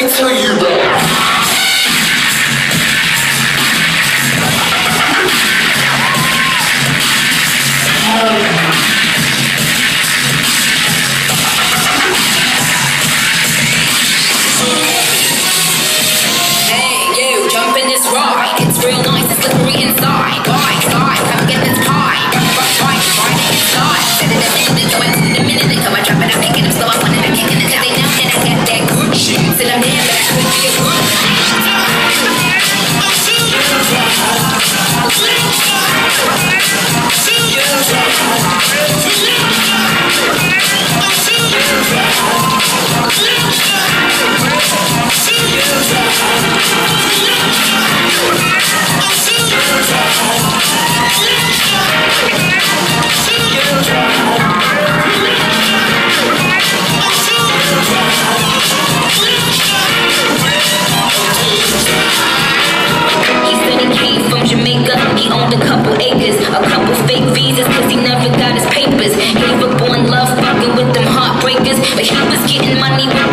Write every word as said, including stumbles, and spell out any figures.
me tell you about. Hey, you, jump in this ride. It's real nice and slippery inside. Bye, bye, come get this pie. Right, right, right inside. Set it up, minute, go into the minute, then come and drop it, I pick it up, so I want it, I'm kicking it till they know that I got that good shit. Till I'm there, but I could be a good He owned a couple acres, a couple fake visas, cause he never got his papers. Gave up on love, fucking with them heartbreakers, but he was getting money with